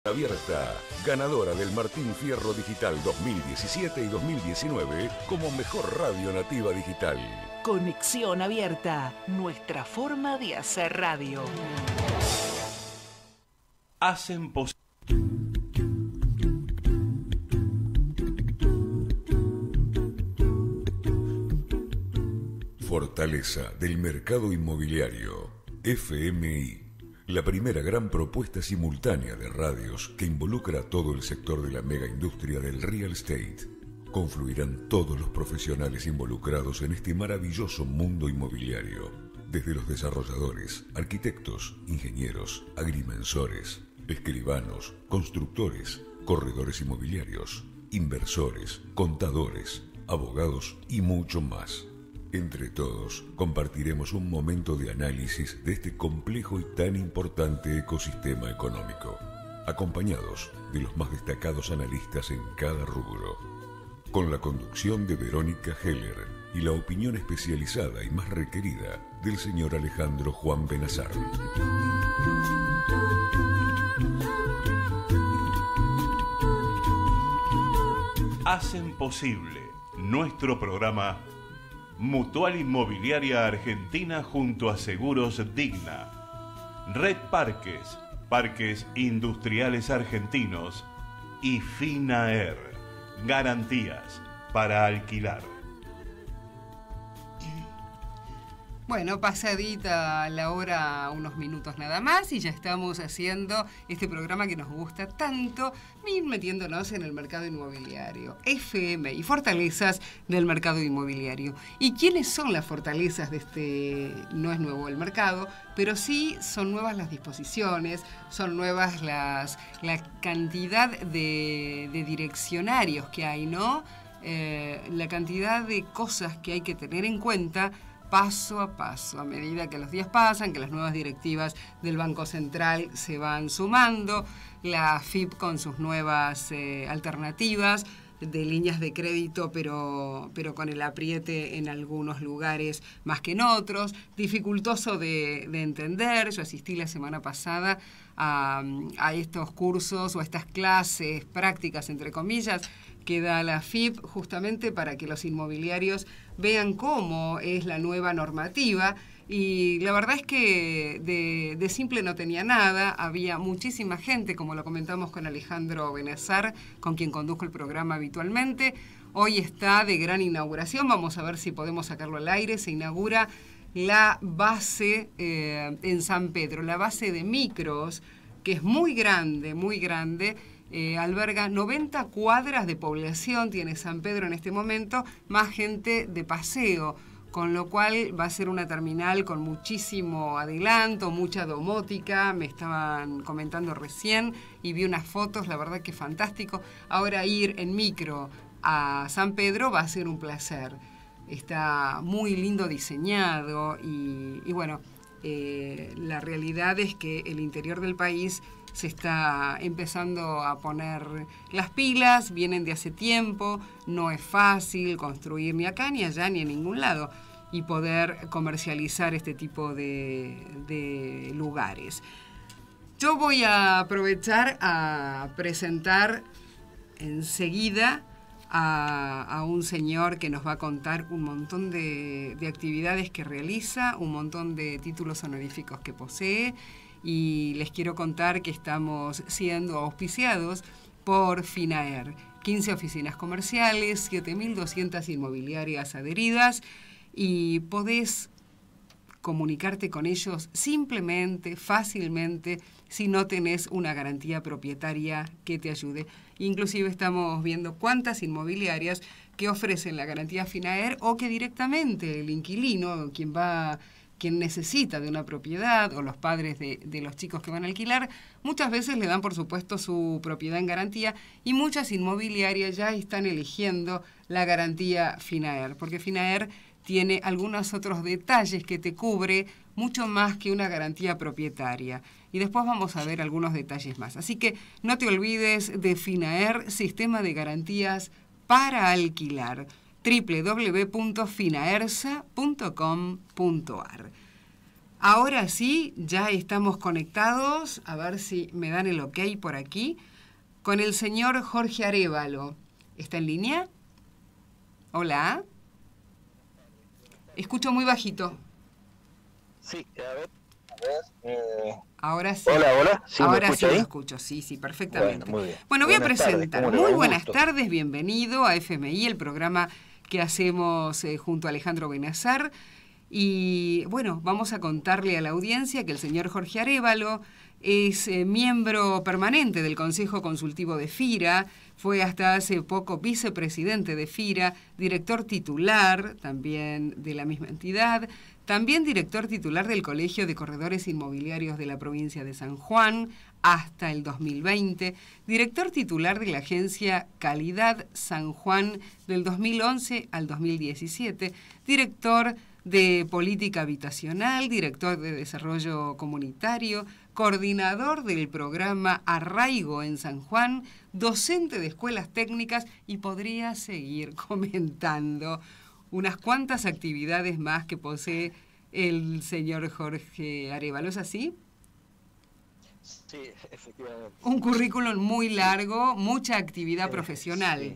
Abierta, ganadora del Martín Fierro Digital 2017 y 2019 como mejor radio nativa digital. Conexión Abierta, nuestra forma de hacer radio. Hacen posible. Fortaleza del mercado inmobiliario, FMI. La primera gran propuesta simultánea de radios que involucra a todo el sector de la mega industria del real estate. Confluirán todos los profesionales involucrados en este maravilloso mundo inmobiliario, desde los desarrolladores, arquitectos, ingenieros, agrimensores, escribanos, constructores, corredores inmobiliarios, inversores, contadores, abogados y mucho más. Entre todos, compartiremos un momento de análisis de este complejo y tan importante ecosistema económico, acompañados de los más destacados analistas en cada rubro, con la conducción de Verónica Heller y la opinión especializada y más requerida del señor Alejandro Juan Benazar. Hacen posible nuestro programa Mutual Inmobiliaria Argentina junto a Seguros Digna, Red Parques, Parques Industriales Argentinos y Finaer, garantías para alquilar. Bueno, pasadita la hora, unos minutos nada más, y ya estamos haciendo este programa que nos gusta tanto, metiéndonos en el mercado inmobiliario, FM y fortalezas del mercado inmobiliario. ¿Y quiénes son las fortalezas de este? No es nuevo el mercado, pero sí son nuevas las disposiciones, son nuevas la cantidad de direccionarios que hay, ¿no? La cantidad de cosas que hay que tener en cuenta paso a paso, a medida que los días pasan, que las nuevas directivas del Banco Central se van sumando, la AFIP con sus nuevas alternativas de líneas de crédito, pero con el apriete en algunos lugares más que en otros, dificultoso de entender. Yo asistí la semana pasada a estos cursos o a estas clases prácticas, entre comillas, que da la AFIP justamente para que los inmobiliarios vean cómo es la nueva normativa, y la verdad es que de simple no tenía nada. Había muchísima gente, como lo comentamos con Alejandro Benazar, con quien conduzco el programa habitualmente. Hoy está de gran inauguración, vamos a ver si podemos sacarlo al aire. Se inaugura la base en San Pedro, la base de micros, que es muy grande, alberga 90 cuadras de población, tiene San Pedro en este momento, más gente de paseo, con lo cual va a ser una terminal con muchísimo adelanto, mucha domótica. Me estaban comentando recién y vi unas fotos, la verdad que fantástico. Ahora ir en micro a San Pedro va a ser un placer. Está muy lindo diseñado y bueno, la realidad es que el interior del país se está empezando a poner las pilas, vienen de hace tiempo, no es fácil construir ni acá, ni allá, ni en ningún lado, y poder comercializar este tipo de lugares. Yo voy a aprovechar a presentar enseguida a un señor que nos va a contar un montón de actividades que realiza, un montón de títulos honoríficos que posee, y les quiero contar que estamos siendo auspiciados por Finaer. 15 oficinas comerciales, 7.200 inmobiliarias adheridas, y podés comunicarte con ellos simplemente, fácilmente, si no tenés una garantía propietaria que te ayude. Inclusive estamos viendo cuántas inmobiliarias que ofrecen la garantía Finaer, o que directamente el inquilino, quien necesita de una propiedad, o los padres de los chicos que van a alquilar, muchas veces le dan, por supuesto, su propiedad en garantía, y muchas inmobiliarias ya están eligiendo la garantía Finaer, porque Finaer tiene algunos otros detalles que te cubre mucho más que una garantía propietaria. Y después vamos a ver algunos detalles más. Así que no te olvides de Finaer, sistema de garantías para alquilar. www.finaersa.com.ar. Ahora sí, ya estamos conectados, a ver si me dan el ok por aquí, con el señor Jorge Arévalo. ¿Está en línea? Hola. Escucho muy bajito. Sí, a ver. Ahora sí. Hola, ¿sí Ahora me escucha sí ahí? lo escucho, sí, perfectamente. Bueno, muy bien. Bueno, voy a Buenas tardes, presentar. ¿cómo le va? Muy Un buenas gusto. tardes, bienvenido a FMI, el programa que hacemos junto a Alejandro Benazar. Y bueno, vamos a contarle a la audiencia que el señor Jorge Arévalo es miembro permanente del Consejo Consultivo de FIRA, fue hasta hace poco vicepresidente de FIRA, director titular también de la misma entidad, también director titular del Colegio de Corredores Inmobiliarios de la provincia de San Juan hasta el 2020, director titular de la agencia Calidad San Juan del 2011 al 2017, director de Política Habitacional, director de Desarrollo Comunitario, coordinador del programa Arraigo en San Juan, docente de escuelas técnicas y podría seguir comentando unas cuantas actividades más que posee el señor Jorge Arévalo. ¿Es así? Sí, efectivamente. Un currículum muy largo, mucha actividad profesional.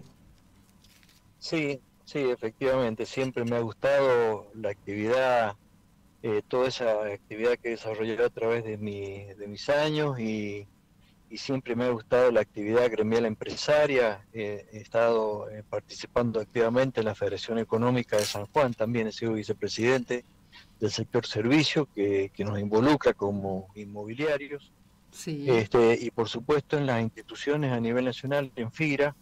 Sí, efectivamente. Siempre me ha gustado la actividad, toda esa actividad que he desarrollado a través de mis años y siempre me ha gustado la actividad gremial empresaria. He estado participando activamente en la Federación Económica de San Juan, también he sido vicepresidente del sector servicio que nos involucra como inmobiliarios. Sí. Y por supuesto en las instituciones a nivel nacional, en FIRA,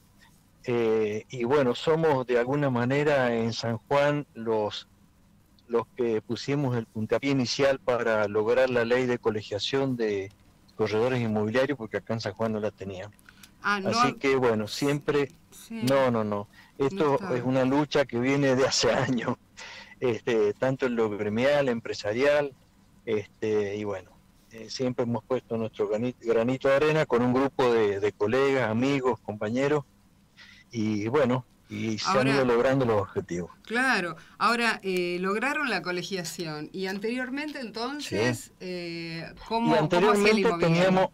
y bueno, somos de alguna manera en San Juan los que pusimos el puntapié inicial para lograr la ley de colegiación de corredores inmobiliarios, porque acá en San Juan no la teníamos. Así que bueno, siempre, Sí. no, esto No es una lucha que viene de hace años, tanto en lo gremial, empresarial, y bueno, siempre hemos puesto nuestro granito de arena con un grupo de colegas, amigos, compañeros, y bueno, y se han ido logrando los objetivos. Claro, ahora lograron la colegiación y anteriormente entonces, ¿cómo hacía el inmobiliario?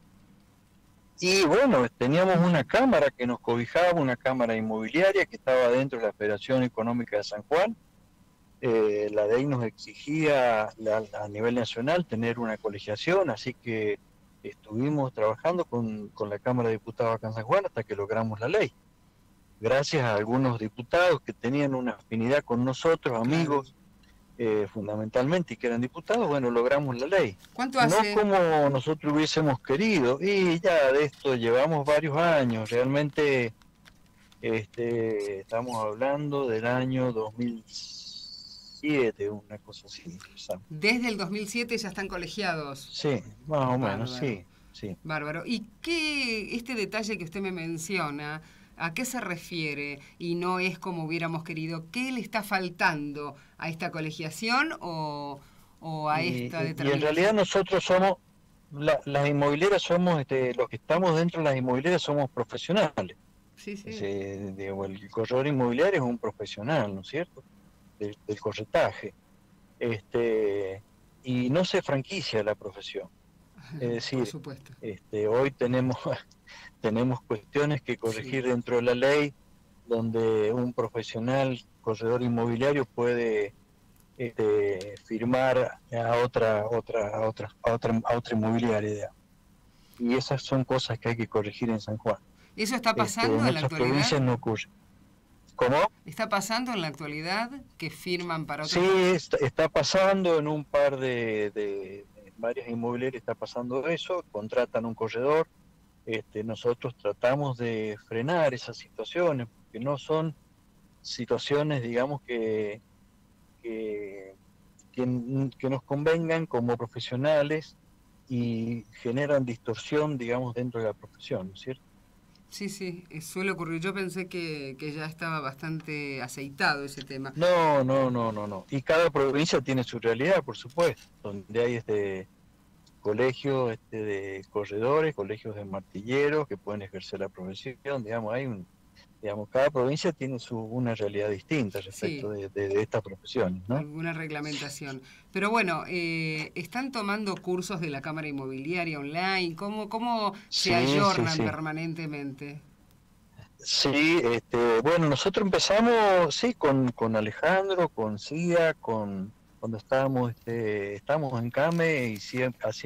Teníamos una cámara que nos cobijaba, una cámara inmobiliaria que estaba dentro de la Federación Económica de San Juan. La ley nos exigía a nivel nacional tener una colegiación, así que estuvimos trabajando con la Cámara de Diputados acá en San Juan hasta que logramos la ley. Gracias a algunos diputados que tenían una afinidad con nosotros, amigos, fundamentalmente, y que eran diputados, bueno, logramos la ley. ¿Cuánto hace? No como nosotros hubiésemos querido, y ya de esto llevamos varios años, realmente estamos hablando del año 2007, una cosa así. ¿Sabes? Desde el 2007 ya están colegiados. Sí, más o menos, sí. Bárbaro. ¿Y qué este detalle que usted me menciona, a qué se refiere? Y no es como hubiéramos querido. ¿Qué le está faltando a esta colegiación o a esta determinación? Y en realidad nosotros somos, las inmobiliarias somos, los que estamos dentro de las inmobiliarias somos profesionales. Sí. El corredor inmobiliario es un profesional, ¿no es cierto? Del corretaje. Y no se franquicia la profesión. Es decir, por supuesto. Hoy tenemos cuestiones que corregir dentro de la ley, donde un profesional corredor inmobiliario puede firmar a otra inmobiliaria. Y esas son cosas que hay que corregir en San Juan. ¿Eso está pasando en la actualidad? Provincias no ocurre. ¿Cómo? ¿Está pasando en la actualidad que firman para otros? Sí, está pasando en un par de varias inmobiliarias, está pasando eso, contratan un corredor. Nosotros tratamos de frenar esas situaciones, porque no son situaciones, digamos, que nos convengan como profesionales y generan distorsión, digamos, dentro de la profesión, ¿no es cierto? Sí, suele ocurrir. Yo pensé que ya estaba bastante aceitado ese tema. No. Y cada provincia tiene su realidad, por supuesto, donde hay colegios de corredores, colegios de martilleros que pueden ejercer la profesión, digamos, hay Digamos, cada provincia tiene una realidad distinta respecto Sí. de estas profesiones, ¿no? Alguna reglamentación. Pero bueno, ¿están tomando cursos de la Cámara Inmobiliaria online? ¿Cómo se Sí, sí, ayornan sí. permanentemente? Sí, bueno, nosotros empezamos, sí, con Alejandro, con Cia, cuando estábamos en CAME y sí,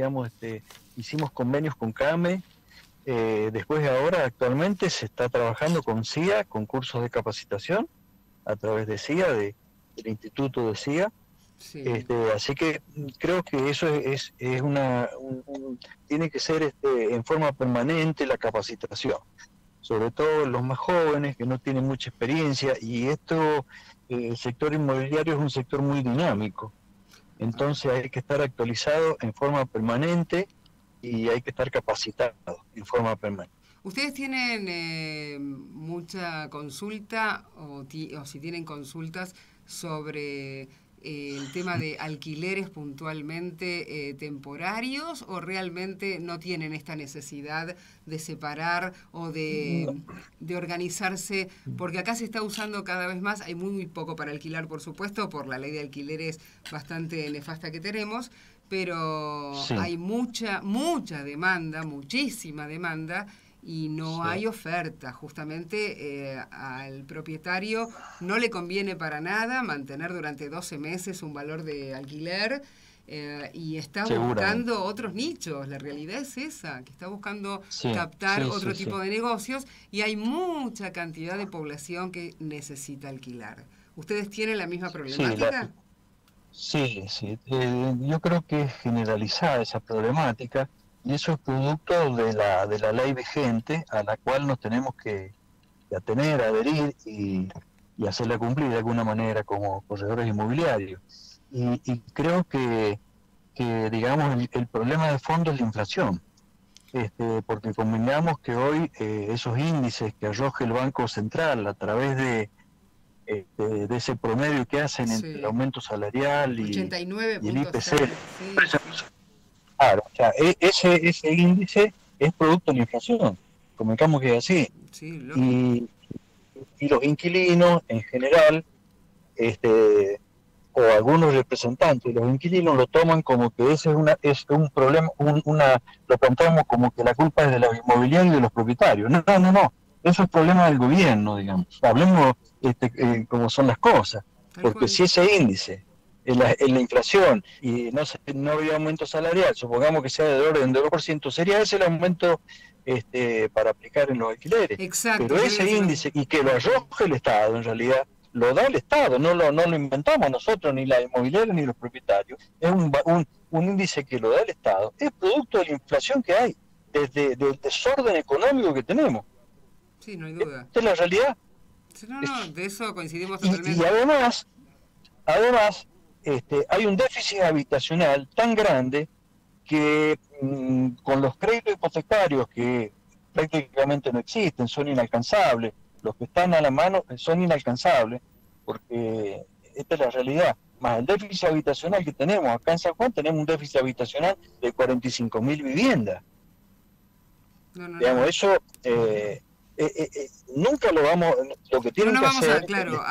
hicimos convenios con CAME. Después ahora actualmente se está trabajando con CIA, con cursos de capacitación a través de CIA, del Instituto de CIA. Sí. Así que creo que eso es tiene que ser en forma permanente la capacitación, sobre todo los más jóvenes que no tienen mucha experiencia, y el sector inmobiliario es un sector muy dinámico, entonces hay que estar actualizado en forma permanente y hay que estar capacitado en forma permanente. ¿Ustedes tienen mucha consulta o si tienen consultas sobre el tema de alquileres puntualmente temporarios, o realmente no tienen esta necesidad de separar o de organizarse? Porque acá se está usando cada vez más, hay muy poco para alquilar, por supuesto, por la ley de alquileres bastante nefasta que tenemos, pero Sí. hay mucha demanda, muchísima demanda, y no Sí. hay oferta. Justamente al propietario no le conviene para nada mantener durante 12 meses un valor de alquiler, y está buscando otros nichos. La realidad es esa, que está buscando captar otro tipo de negocios, y hay mucha cantidad de población que necesita alquilar. ¿Ustedes tienen la misma problemática? Sí. Yo creo que es generalizada esa problemática, y eso es producto de la ley vigente, a la cual nos tenemos que atener, adherir y hacerla cumplir de alguna manera como corredores inmobiliarios. Y creo que digamos, el problema de fondo es la inflación, porque convengamos que hoy esos índices que arroja el Banco Central a través de ese promedio que hacen entre el aumento salarial y el IPC. Claro, o sea, ese índice es producto de la inflación, convengamos que es así. Y los inquilinos en general, o algunos representantes de los inquilinos lo toman como que ese es un problema, lo planteamos como que la culpa es de los inmobiliarios y de los propietarios. No, eso es problema del gobierno, digamos. Hablemos como son las cosas, porque si ese índice en la inflación y no había aumento salarial, supongamos que sea de orden de 2%, sería ese el aumento para aplicar en los alquileres. Exacto, pero ese índice, y que lo arroje el Estado, en realidad lo da el Estado, no lo inventamos nosotros, ni la inmobiliaria ni los propietarios, es un índice que lo da el Estado, es producto de la inflación que hay, del desorden económico que tenemos. Sí, no hay duda. Esta es la realidad. No, de eso coincidimos totalmente. Y además hay un déficit habitacional tan grande que con los créditos hipotecarios que prácticamente no existen, son inalcanzables, los que están a la mano son inalcanzables, porque esta es la realidad. Más el déficit habitacional que tenemos acá en San Juan, tenemos un déficit habitacional de 45.000 viviendas. Digamos, eso nunca lo vamos, lo que tienen que hacer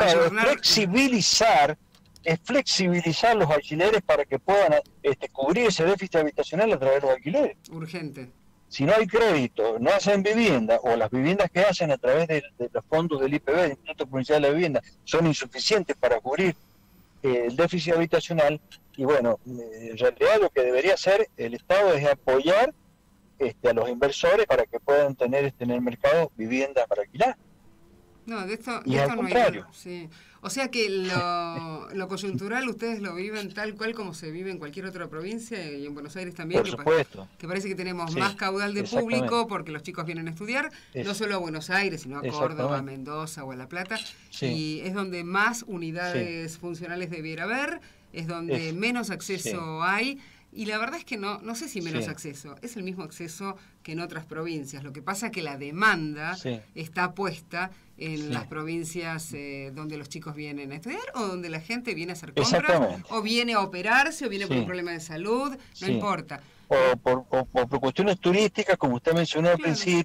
es flexibilizar los alquileres para que puedan cubrir ese déficit habitacional a través de los alquileres. Urgente. Si no hay crédito, no hacen vivienda, o las viviendas que hacen a través de los fondos del IPB, del Instituto Provincial de la Vivienda, son insuficientes para cubrir el déficit habitacional, y bueno, en realidad lo que debería hacer el Estado es apoyar a los inversores para que puedan tener en el mercado viviendas para alquilar. No, de esto y al no contrario. Hay, sí. O sea que lo coyuntural ustedes lo viven tal cual como se vive en cualquier otra provincia, y en Buenos Aires también. Por supuesto. Que parece que tenemos más caudal de público porque los chicos vienen a estudiar, no solo a Buenos Aires, sino a Córdoba, a Mendoza o a La Plata. Y es donde más unidades funcionales debiera haber, es donde menos acceso hay. Y la verdad es que no sé si menos acceso, es el mismo acceso que en otras provincias. Lo que pasa es que la demanda está puesta en las provincias donde los chicos vienen a estudiar, o donde la gente viene a hacer compras, o viene a operarse, o viene por un problema de salud, no importa. O por cuestiones turísticas, como usted mencionó al principio,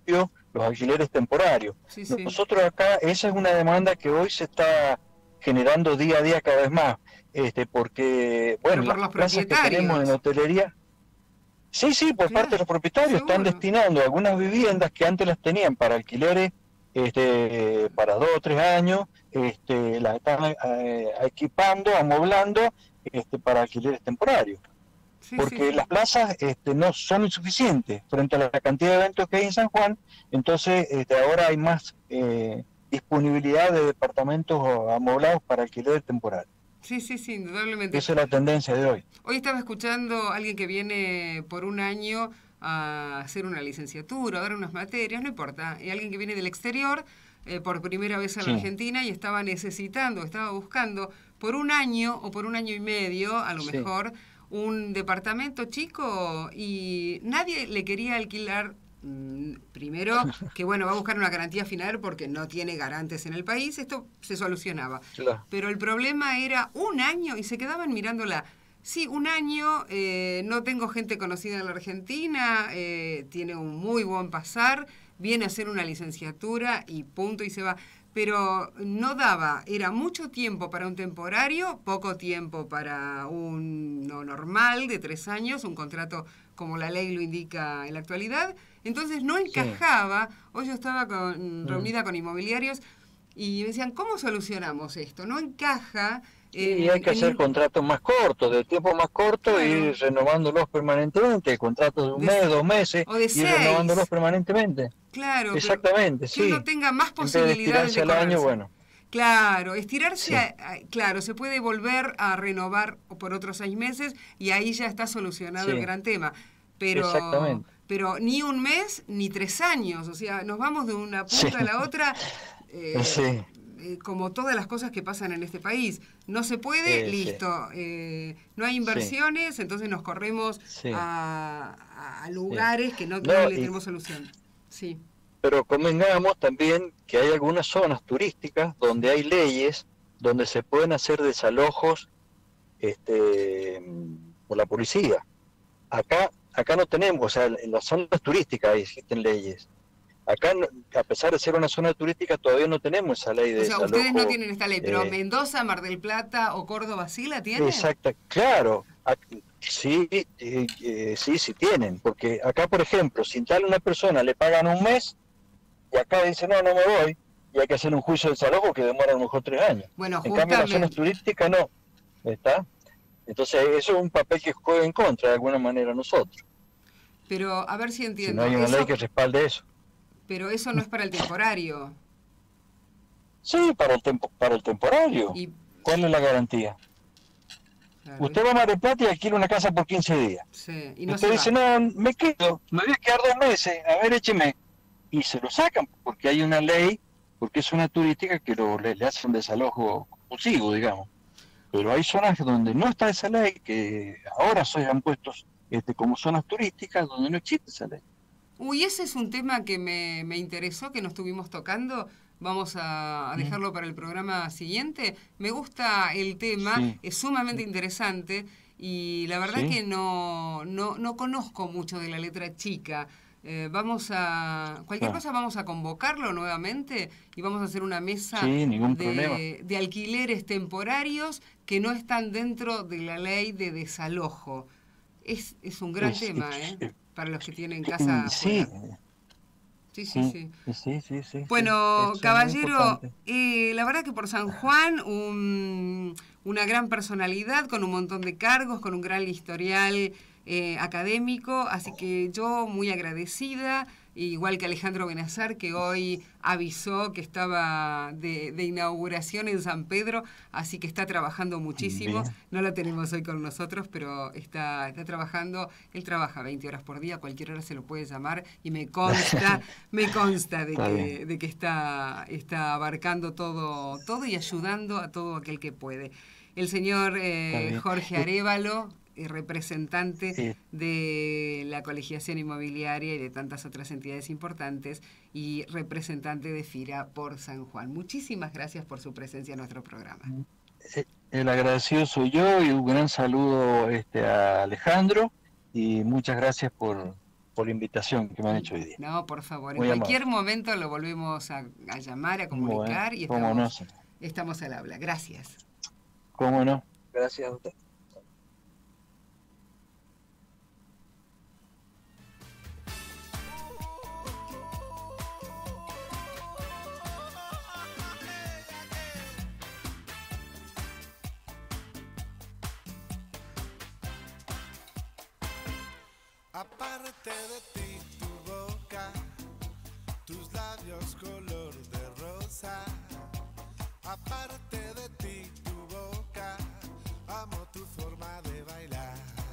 los alquileres temporarios. Sí, sí. Nosotros acá, esa es una demanda que hoy se está generando día a día cada vez más, porque, bueno, Pero por las los plazas que tenemos en hotelería, sí, por parte de los propietarios, están destinando algunas viviendas que antes las tenían para alquileres para 2 o 3 años, las están equipando, amoblando para alquileres temporarios. Porque las plazas no son insuficientes frente a la cantidad de eventos que hay en San Juan, entonces ahora hay más disponibilidad de departamentos amoblados para alquiler temporal. Sí, indudablemente. Esa es la tendencia de hoy. Hoy estaba escuchando a alguien que viene por un año a hacer una licenciatura, a dar unas materias, no importa, y alguien que viene del exterior por primera vez a la Argentina y estaba buscando por un año o por un año y medio, a lo mejor, un departamento chico y nadie le quería alquilar. Primero, que va a buscar una garantía final porque no tiene garantes en el país, esto se solucionaba. Claro. Pero el problema era un año y se quedaban mirándola. Sí, un año, no tengo gente conocida en la Argentina, tiene un muy buen pasar, viene a hacer una licenciatura y punto y se va. Pero no daba, era mucho tiempo para un temporario, poco tiempo para uno normal de 3 años, un contrato como la ley lo indica en la actualidad. Entonces no encajaba. Hoy yo estaba reunida con inmobiliarios y me decían, ¿cómo solucionamos esto? No encaja. Y hay que hacer contratos más cortos, de tiempo más corto, y ir renovándolos permanentemente, contratos de un mes, 2 meses, o de y renovándolos permanentemente. Claro, exactamente, que uno tenga más posibilidades de al año, bueno. Claro, estirarse, claro, se puede volver a renovar por otros 6 meses y ahí ya está solucionado el gran tema. Pero ni un mes ni 3 años, o sea, nos vamos de una punta a la otra, como todas las cosas que pasan en este país. No se puede, listo. No hay inversiones, entonces nos corremos a lugares que no le tenemos solución. Sí. Pero convengamos también que hay algunas zonas turísticas donde hay leyes, donde se pueden hacer desalojos por la policía. Acá no tenemos, o sea, en las zonas turísticas existen leyes. Acá, a pesar de ser una zona turística, todavía no tenemos esa ley de desalojo. O sea, ustedes no tienen esta ley, pero Mendoza, Mar del Plata o Córdoba sí la tienen. Exacto, claro. Sí tienen, porque acá, por ejemplo, si tal una persona le pagan un mes, y acá dice, no me voy, y hay que hacer un juicio de desalojo que demora a lo mejor 3 años. Bueno, en cambio, en las zonas turísticas no. ¿Está? Entonces, eso es un papel que juega en contra de alguna manera a nosotros. Pero, a ver si entiendo. Si no hay una ley que respalde eso. Pero eso no es para el temporario. Sí, para el temporario. ¿Cuál es la garantía? Claro, usted va a Mar del Plata y alquila una casa por 15 días. Sí, y usted dice, no, me voy a quedar 2 meses, a ver, écheme. Y se lo sacan, porque hay una ley, porque es una turística que le hace un desalojo compulsivo, digamos. Pero hay zonas donde no está esa ley, que ahora se han puesto como zonas turísticas donde no existe esa ley. Uy, ese es un tema que me interesó, que nos estuvimos tocando. Vamos a dejarlo para el programa siguiente. Me gusta el tema, es sumamente interesante y la verdad que no conozco mucho de la letra chica. Cualquier cosa vamos a convocarlo nuevamente y vamos a hacer una mesa de alquileres temporarios que no están dentro de la ley de desalojo. Es un gran tema, para los que tienen casa afuera. Sí. Bueno, caballero, la verdad que por San Juan, una gran personalidad, con un montón de cargos, con un gran historial académico, así que yo muy agradecida, igual que Alejandro Benazar, que hoy avisó que estaba de inauguración en San Pedro, así que está trabajando muchísimo. Bien. No lo tenemos hoy con nosotros, pero está trabajando. Él trabaja 20 horas por día, cualquier hora se lo puede llamar, y me consta de que está abarcando todo y ayudando a todo aquel que puede. El señor Jorge Arévalo, representante de la colegiación inmobiliaria y de tantas otras entidades importantes, y representante de FIRA por San Juan. Muchísimas gracias por su presencia en nuestro programa. El agradecido soy yo, y un gran saludo a Alejandro, y muchas gracias por por la invitación que me han hecho hoy día. No, por favor, en Muy cualquier amable. momento lo volvemos a llamar, a comunicar y ¿Cómo no? estamos al habla. Gracias. ¿Cómo no? Gracias a usted. Aparte de ti, tu boca, tus labios color de rosa. Aparte de ti, tu boca, amo tu forma de bailar.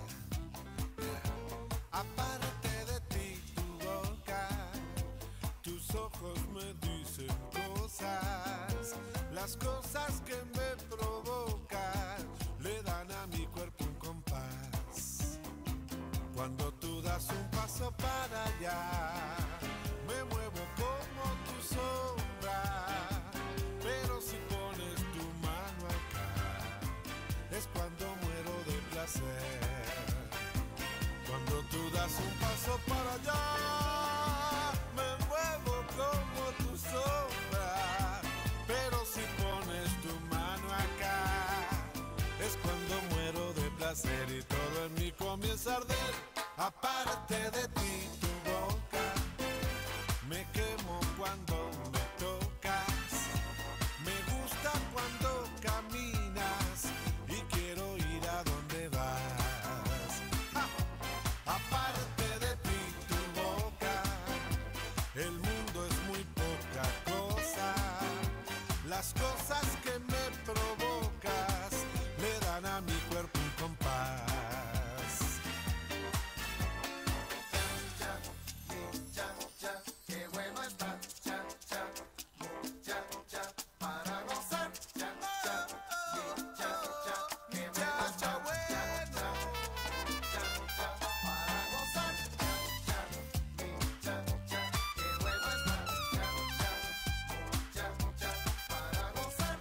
Aparte de ti, tu boca, tus ojos me dicen cosas. Las cosas que me provocan le dan a mi cuerpo un compás. Cuando tú das un paso para allá, me muevo como tu sombra. Pero si pones tu mano acá, es cuando muero de placer. Cuando tú das un paso para allá, me muevo como tu sombra. Pero si pones tu mano acá, es cuando muero de placer y todo en mí comienza a arder. Aparte de ti, tu boca, me quemo cuando me tocas. Me gusta cuando caminas y quiero ir a donde vas. ¡Ja! Aparte de ti, tu boca, el mundo es muy poca cosa. Las cosas que me provocas le dan a mi cuerpo un compás. Qué bueno está, para gozar, qué bueno está, para gozar, qué bueno está, para gozar,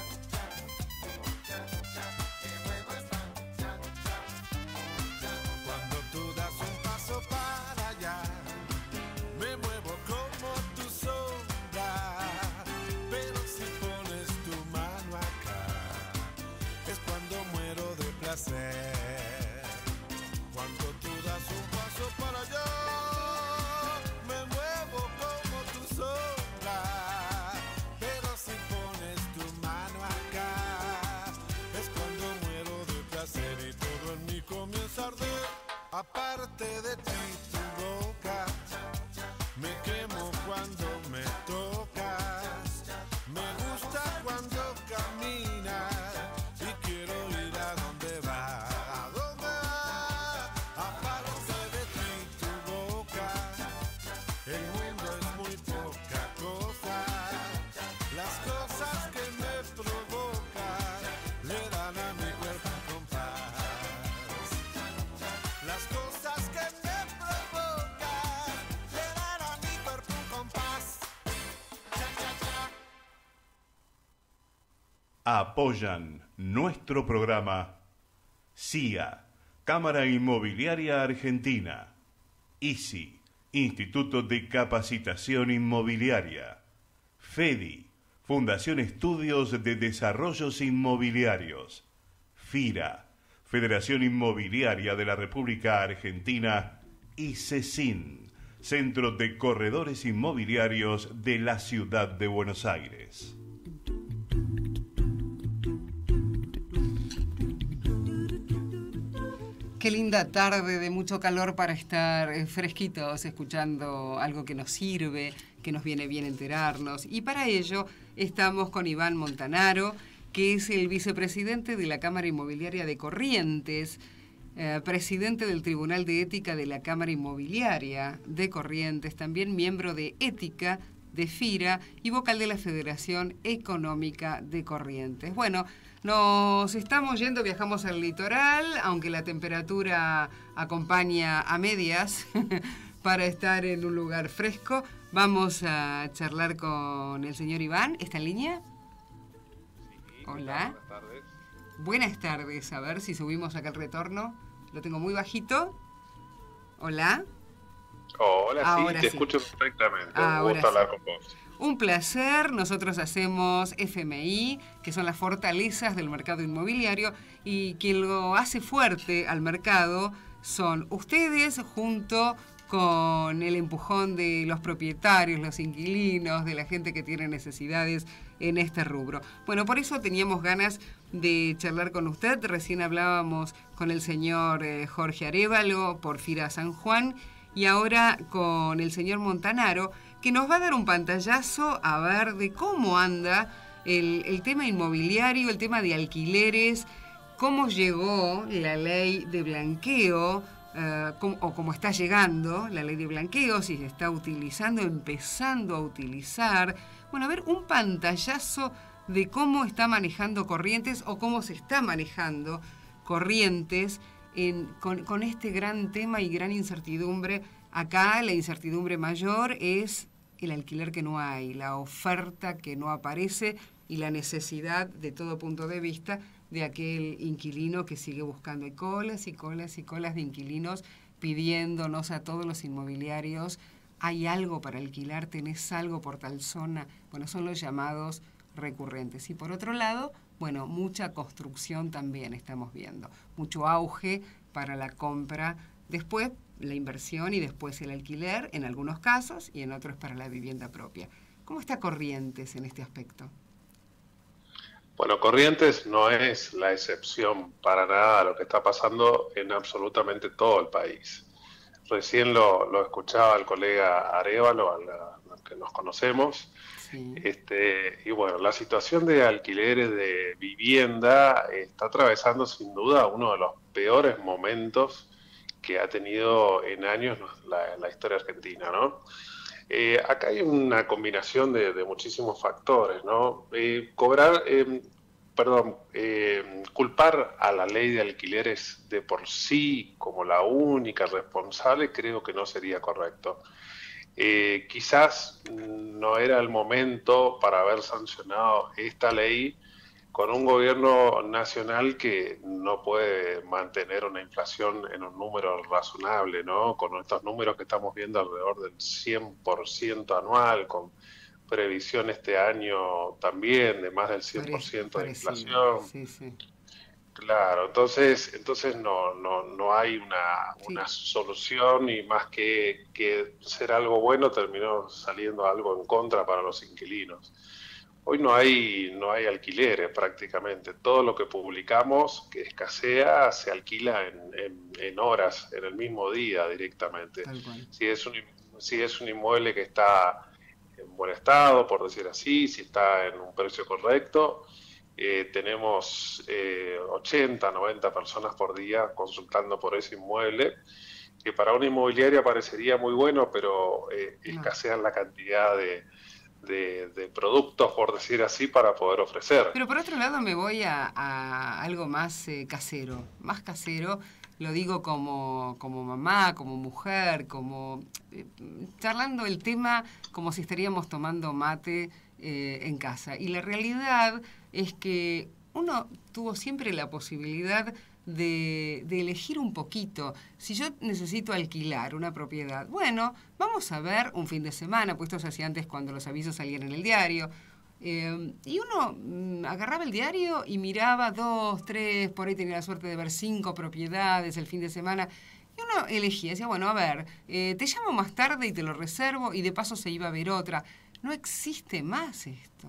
qué bueno está. Cuando tú das un paso para allá, me muevo como tu sombra. Pero si pones tu mano acá, es cuando muero de placer. Cuando tú das un paso para allá, me muevo como tu sombra. Pero si pones tu mano acá, es cuando muero de placer y todo en mí comienza a arder. Aparte de ti, tu boca, me quemo cuando me tocas. Me gusta cuando caminas y quiero ir a donde vas. ¿A dónde vas? Aparte de ti, tu boca, el mundo es muy poca cosa. Las cosas que me provocan le dan a mi cuerpo un compás. Las cosas que me provocan le dan a mi cuerpo un compás. Cha, cha, cha. Apoyan nuestro programa CIA, Cámara Inmobiliaria Argentina, ISI, Instituto de Capacitación Inmobiliaria, FEDI, Fundación Estudios de Desarrollos Inmobiliarios, FIRA, Federación Inmobiliaria de la República Argentina y CECIN, Centro de Corredores Inmobiliarios de la Ciudad de Buenos Aires. Qué linda tarde de mucho calor para estar fresquitos, escuchando algo que nos sirve, que nos viene bien enterarnos. Y para ello estamos con Iván Montanaro, que es el vicepresidente de la Cámara Inmobiliaria de Corrientes, presidente del Tribunal de Ética de la Cámara Inmobiliaria de Corrientes, también miembro de Ética de FIRA y vocal de la Federación Económica de Corrientes. Bueno, nos estamos yendo, viajamos al litoral, aunque la temperatura acompaña a medias para estar en un lugar fresco. Vamos a charlar con el señor Iván. ¿Está en línea? Sí, hola. Buenas tardes. Buenas tardes. A ver si subimos acá el retorno. Lo tengo muy bajito. Hola. Hola, sí, Ahora te sí. escucho perfectamente. Un Ahora gusto sí. hablar con vos. Un placer, nosotros hacemos FMI, que son las fortalezas del mercado inmobiliario, y quien lo hace fuerte al mercado son ustedes junto con el empujón de los propietarios, los inquilinos, de la gente que tiene necesidades en este rubro. Bueno, por eso teníamos ganas de charlar con usted. Recién hablábamos con el señor Jorge Arévalo por FIRA San Juan y ahora con el señor Montanaro, que nos va a dar un pantallazo a ver de cómo anda el tema inmobiliario, el tema de alquileres, cómo llegó la ley de blanqueo, o cómo está llegando la ley de blanqueo, si se está utilizando, empezando a utilizar. Bueno, a ver, un pantallazo de cómo está manejando Corrientes o cómo se está manejando Corrientes con este gran tema y gran incertidumbre. Acá la incertidumbre mayor es el alquiler que no hay, la oferta que no aparece y la necesidad de todo punto de vista de aquel inquilino que sigue buscando. Hay colas y colas y colas de inquilinos pidiéndonos a todos los inmobiliarios: ¿hay algo para alquilar? ¿Tenés algo por tal zona? Bueno, son los llamados recurrentes. Y por otro lado, bueno, mucha construcción también estamos viendo, mucho auge para la compra, después la inversión y después el alquiler en algunos casos y en otros para la vivienda propia. ¿Cómo está Corrientes en este aspecto? Bueno, Corrientes no es la excepción para nada a lo que está pasando en absolutamente todo el país. Recién lo escuchaba el colega Arévalo, al que nos conocemos. Sí. Y bueno, la situación de alquileres de vivienda está atravesando sin duda uno de los peores momentos que ha tenido en años la historia argentina, ¿no? Acá hay una combinación de muchísimos factores, ¿no? Culpar a la ley de alquileres de por sí como la única responsable creo que no sería correcto. Quizás no era el momento para haber sancionado esta ley con un gobierno nacional que no puede mantener una inflación en un número razonable, ¿no? Con estos números que estamos viendo alrededor del 100% anual, con previsión este año también de más del 100% de inflación. Sí, sí. Claro, entonces no hay una solución, y más que ser algo bueno terminó saliendo algo en contra para los inquilinos. Hoy no hay alquileres prácticamente. Todo lo que publicamos que escasea se alquila en horas, en el mismo día directamente. Si es un inmueble que está en buen estado, por decir así, si está en un precio correcto, tenemos 80, 90 personas por día consultando por ese inmueble, que para una inmobiliaria parecería muy bueno, pero escasean la cantidad de productos, por decir así, para poder ofrecer. Pero por otro lado me voy a algo más casero, lo digo como mamá, como mujer, como charlando el tema como si estaríamos tomando mate en casa. Y la realidad es que uno tuvo siempre la posibilidad de elegir un poquito. Si yo necesito alquilar una propiedad, bueno, vamos a ver un fin de semana, pues esto se hacía antes cuando los avisos salían en el diario, y uno agarraba el diario y miraba 2, 3, por ahí tenía la suerte de ver 5 propiedades el fin de semana, y uno elegía, decía, bueno, a ver, te llamo más tarde y te lo reservo, y de paso se iba a ver otra. No existe más esto.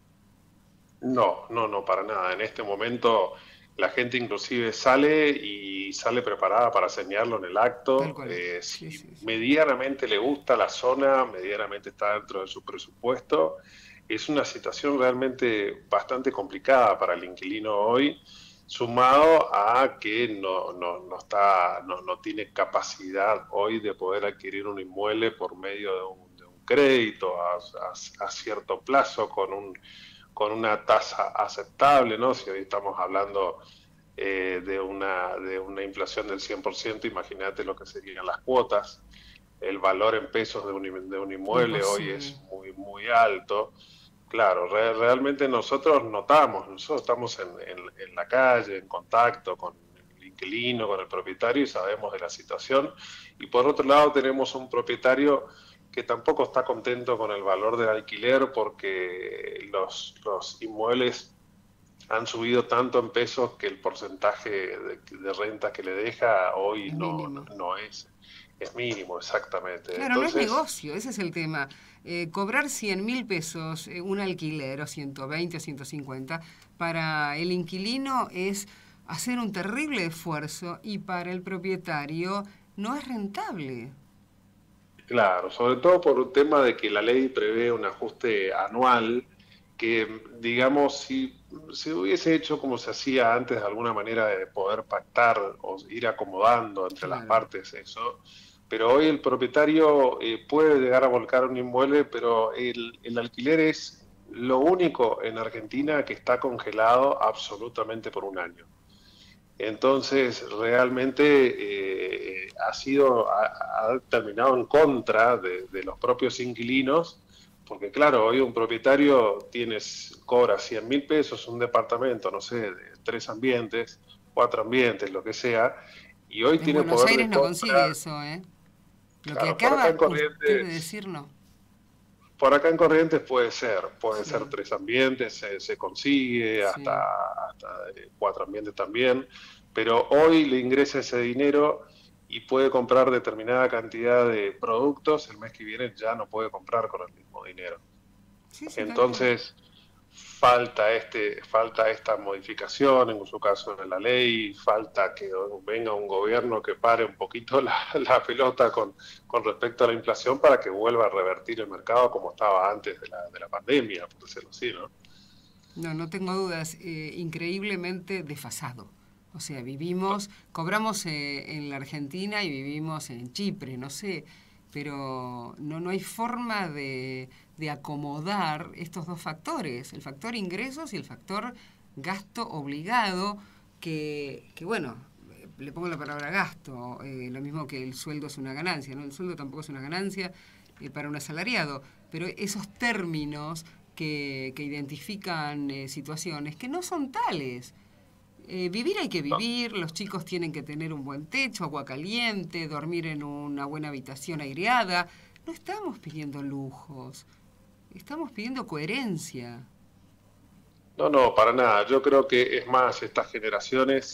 No, para nada. En este momento la gente inclusive sale preparada para señalarlo en el acto. Si medianamente le gusta la zona, medianamente está dentro de su presupuesto, es una situación realmente bastante complicada para el inquilino hoy, sumado a que no tiene capacidad hoy de poder adquirir un inmueble por medio de un crédito a cierto plazo con una tasa aceptable, ¿no? Si hoy estamos hablando de una inflación del 100%, imagínate lo que serían las cuotas. El valor en pesos de un inmueble hoy es muy alto. Claro, realmente nosotros estamos en la calle, en contacto con el inquilino, con el propietario y sabemos de la situación. Y por otro lado tenemos un propietario que tampoco está contento con el valor del alquiler porque los inmuebles han subido tanto en pesos que el porcentaje de renta que le deja hoy no es mínimo, exactamente. Claro, entonces, no es negocio, ese es el tema. Cobrar 100.000 pesos un alquiler, o 120 o 150, para el inquilino es hacer un terrible esfuerzo y para el propietario no es rentable. Claro, sobre todo por un tema de que la ley prevé un ajuste anual que, digamos, si se hubiese hecho como se hacía antes, de alguna manera de poder pactar o ir acomodando entre las partes eso, pero hoy el propietario puede llegar a volcar un inmueble, pero el alquiler es lo único en Argentina que está congelado absolutamente por un año. Entonces, realmente ha terminado en contra de los propios inquilinos, porque claro, hoy un propietario cobra 100.000 pesos un departamento, no sé, de 3 ambientes, 4 ambientes, lo que sea, y hoy tiene Buenos poder Aires de no compra. Consigue eso, ¿eh? Lo Claro, que acaba usted de decir, no. Por acá en Corrientes puede ser 3 ambientes, se consigue, hasta 4 ambientes también, pero hoy le ingresa ese dinero y puede comprar determinada cantidad de productos, el mes que viene ya no puede comprar con el mismo dinero. Entonces falta esta modificación, en su caso de la ley, falta que venga un gobierno que pare un poquito la pelota con respecto a la inflación para que vuelva a revertir el mercado como estaba antes de la pandemia, por decirlo así, ¿no? No tengo dudas, increíblemente desfasado. O sea, cobramos en la Argentina y vivimos en Chipre, no sé, pero no hay forma de acomodar estos dos factores, el factor ingresos y el factor gasto obligado, que bueno, le pongo la palabra gasto, lo mismo que el sueldo es una ganancia, ¿no? El sueldo tampoco es una ganancia para un asalariado, pero esos términos que identifican situaciones que no son tales. Vivir hay que vivir, los chicos tienen que tener un buen techo, agua caliente, dormir en una buena habitación aireada. No estamos pidiendo lujos, estamos pidiendo coherencia. No, para nada. Yo creo que es más, estas generaciones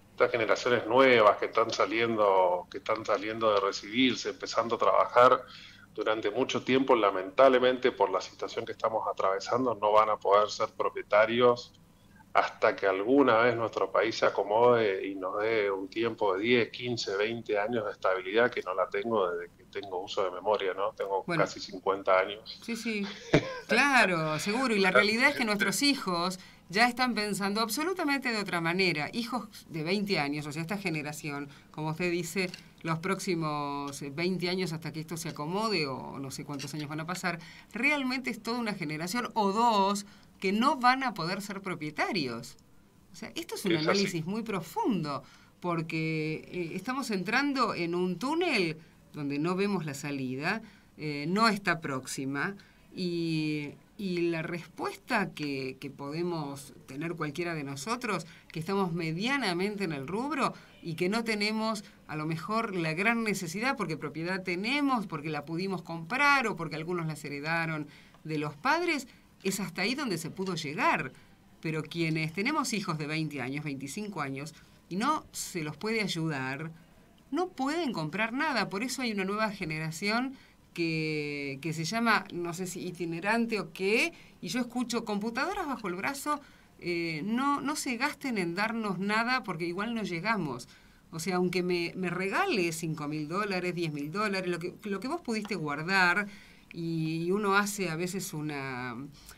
nuevas que están saliendo de recibirse, empezando a trabajar durante mucho tiempo, lamentablemente por la situación que estamos atravesando, no van a poder ser propietarios hasta que alguna vez nuestro país se acomode y nos dé un tiempo de 10, 15, 20 años de estabilidad, que no la tengo desde que tengo uso de memoria, ¿no? Tengo casi 50 años. Sí, claro, seguro. Y la realidad es que nuestros hijos ya están pensando absolutamente de otra manera. Hijos de 20 años, o sea, esta generación, como usted dice, los próximos 20 años hasta que esto se acomode, o no sé cuántos años van a pasar, realmente es toda una generación o dos que no van a poder ser propietarios. O sea, esto es un análisis muy profundo, porque estamos entrando en un túnel donde no vemos la salida, no está próxima, y la respuesta que podemos tener cualquiera de nosotros, que estamos medianamente en el rubro y que no tenemos a lo mejor la gran necesidad porque propiedad tenemos, porque la pudimos comprar o porque algunos las heredaron de los padres, es hasta ahí donde se pudo llegar. Pero quienes tenemos hijos de 20 años, 25 años, y no se los puede ayudar, no pueden comprar nada. Por eso hay una nueva generación que se llama, no sé si itinerante o qué, y yo escucho computadoras bajo el brazo, no se gasten en darnos nada porque igual no llegamos. O sea, aunque me regales $5.000, $10.000, lo que vos pudiste guardar, y uno hace a veces una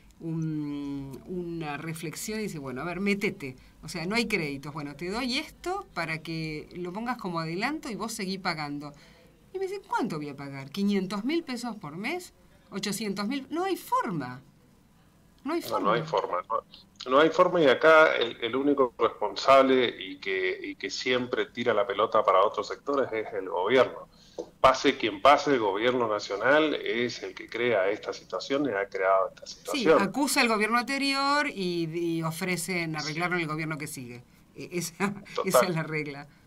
reflexión y dice, bueno, a ver, métete. O sea, no hay créditos. Bueno, te doy esto para que lo pongas como adelanto y vos seguís pagando. Y me dicen, ¿cuánto voy a pagar? ¿500.000 pesos por mes? ¿800.000? No hay forma. No hay forma. No hay forma, y acá el único responsable y que siempre tira la pelota para otros sectores es el gobierno. Pase quien pase, el gobierno nacional es el que crea esta situación y ha creado esta situación. Sí, acusa al gobierno anterior y ofrecen arreglarlo en el gobierno que sigue. Esa es la regla.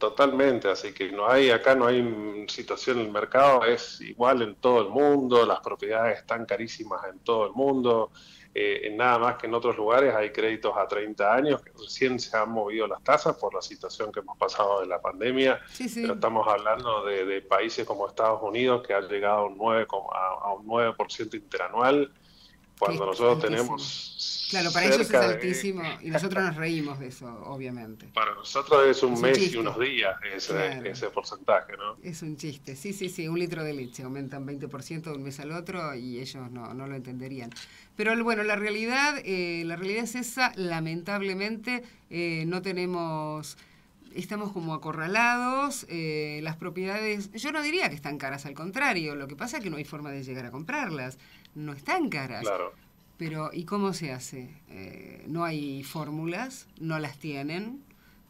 Totalmente, así que acá no hay situación, el mercado es igual en todo el mundo, las propiedades están carísimas en todo el mundo, nada más que en otros lugares hay créditos a 30 años, que recién se han movido las tasas por la situación que hemos pasado de la pandemia, pero estamos hablando de países como Estados Unidos, que ha llegado a un 9% interanual, cuando nosotros tenemos... Claro, para ellos es altísimo y nosotros nos reímos de eso, obviamente. Para nosotros es un mes y unos días ese porcentaje, ¿no? Es un chiste, sí, 1 litro de leche aumentan 20% de un mes al otro y ellos no lo entenderían. Pero bueno, la realidad es esa, lamentablemente no tenemos... Estamos como acorralados, las propiedades, yo no diría que están caras, al contrario, lo que pasa es que no hay forma de llegar a comprarlas, no están caras. Claro. Pero, ¿y cómo se hace? No hay fórmulas, no las tienen,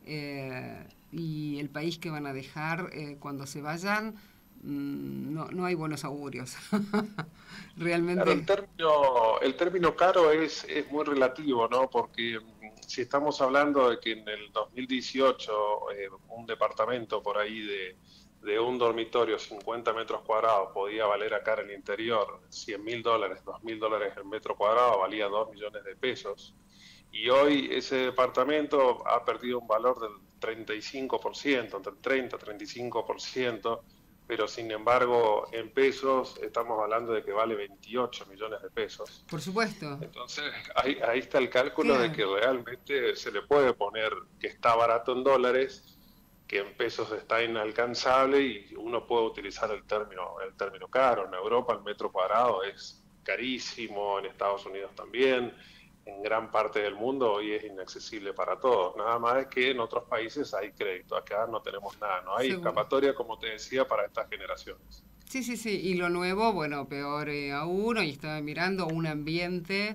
y el país que van a dejar cuando se vayan, no hay buenos augurios. Realmente. Claro, el término caro es muy relativo, ¿no? Porque si estamos hablando de que en el 2018 un departamento por ahí de un dormitorio 50 metros cuadrados podía valer acá en el interior $100.000, $2.000 el metro cuadrado, valía 2 millones de pesos. Y hoy ese departamento ha perdido un valor del 35%, entre el 30 y 35%, pero sin embargo en pesos estamos hablando de que vale 28 millones de pesos. Por supuesto. Entonces ahí está el cálculo de que realmente se le puede poner que está barato en dólares, que en pesos está inalcanzable y uno puede utilizar el término caro. En Europa el metro cuadrado es carísimo, en Estados Unidos también, en gran parte del mundo hoy es inaccesible para todos. Nada más es que en otros países hay crédito, acá no tenemos nada, no hay escapatoria, como te decía, para estas generaciones. Sí, y lo nuevo, bueno, peor aún, y estaba mirando un ambiente...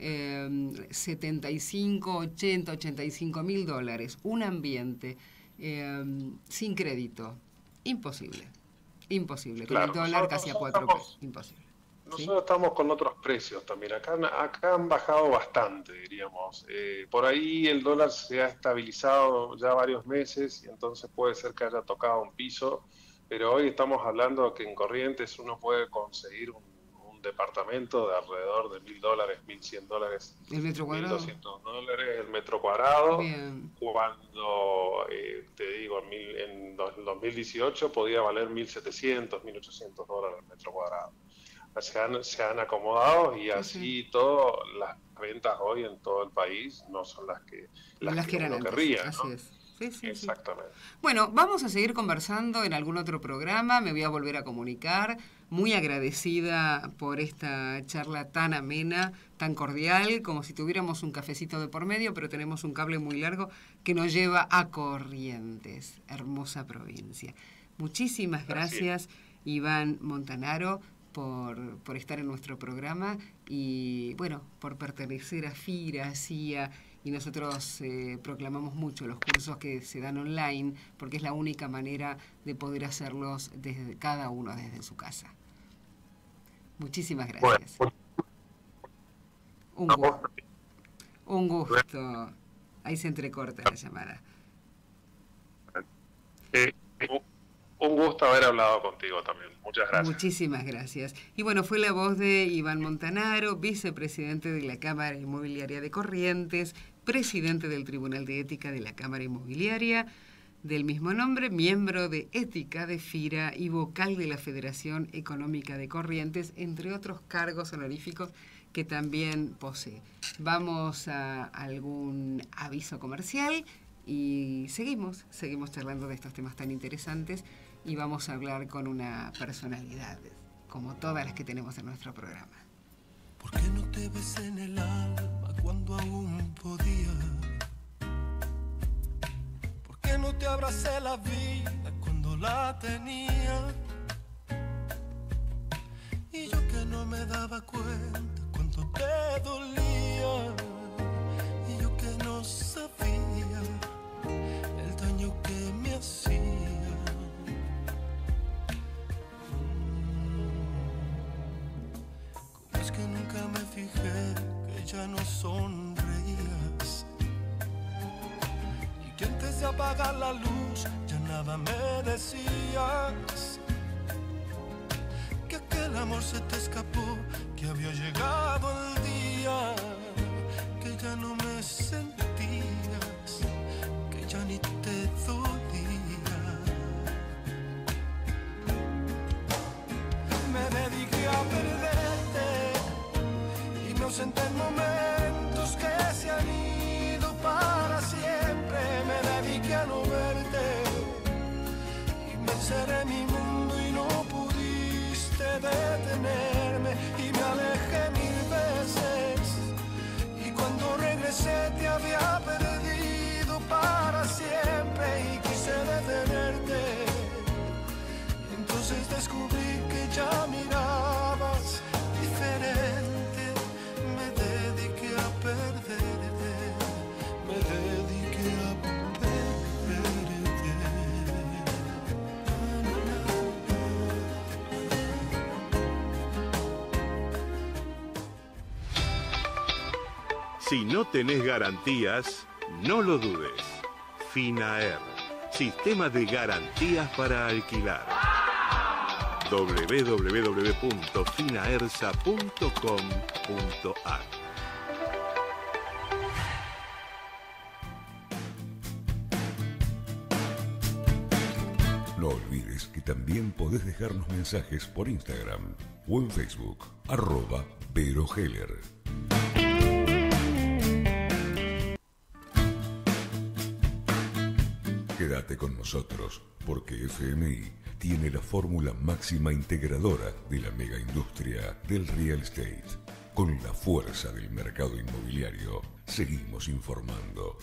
75, 80, 85 mil dólares, un ambiente sin crédito, imposible, claro, con el dólar casi a 4 pesos, imposible. Nosotros estamos con otros precios también, acá han bajado bastante, diríamos, por ahí el dólar se ha estabilizado ya varios meses y entonces puede ser que haya tocado un piso, pero hoy estamos hablando que en Corrientes uno puede conseguir un departamento de alrededor de $1.000, $1.100 el metro cuadrado, $1.200 el metro cuadrado. Bien. Cuando te digo en 2018 podía valer $1.700, $1.800 el metro cuadrado. Se han acomodado y así todas las ventas hoy en todo el país no son las que eran uno antes, querría, así ¿no? es. Sí. Exactamente. Bueno, vamos a seguir conversando en algún otro programa, me voy a volver a comunicar, muy agradecida por esta charla tan amena, tan cordial, como si tuviéramos un cafecito de por medio, pero tenemos un cable muy largo que nos lleva a Corrientes, hermosa provincia. Muchísimas gracias, Iván Montanaro, por estar en nuestro programa y, bueno, por pertenecer a FIRA, CIA, y nosotros proclamamos mucho los cursos que se dan online porque es la única manera de poder hacerlos desde cada uno desde su casa. Muchísimas gracias. Un gusto. Ahí se entrecorta la llamada. Un gusto haber hablado contigo también. Muchas gracias. Muchísimas gracias. Y bueno, fue la voz de Iván Montanaro, vicepresidente de la Cámara Inmobiliaria de Corrientes, presidente del Tribunal de Ética de la Cámara Inmobiliaria, del mismo nombre, miembro de Ética de FIRA y vocal de la Federación Económica de Corrientes, entre otros cargos honoríficos que también posee. Vamos a algún aviso comercial y seguimos charlando de estos temas tan interesantes y vamos a hablar con una personalidad, como todas las que tenemos en nuestro programa. ¿Por qué no te besé en el alma cuando aún podía? ¿Por qué no te abracé la vida cuando la tenía? Y yo que no me daba cuenta cuánto te dolía. Y yo que no sabía el daño que me hacía. Es que nunca me fijé que ya no sonreías y que antes de apagar la luz ya miraba me decías que aquel amor se te escapó, que había llegado el día, que ya no me sentías, que ya ni te dolía. Me dediqué a perderte y me ausenté en momentos que se han ido para siempre. Me dediqué a no verte y me encerré en mi mundo y no pudiste detenerme, y me alejé 1000 veces y cuando regresé te había perdido para siempre y quise detenerte. Entonces descubrí que ya mirabas diferente. Me dediqué a perderte, me dediqué a perderte. Si no tenés garantías, no lo dudes. Finaer, sistema de garantías para alquilar. www.finaersa.com.ar. No olvides que también podés dejarnos mensajes por Instagram o en Facebook, @VeroHeller. Quédate con nosotros, porque FMI tiene la fórmula máxima integradora de la mega industria del real estate. Con la fuerza del mercado inmobiliario, seguimos informando.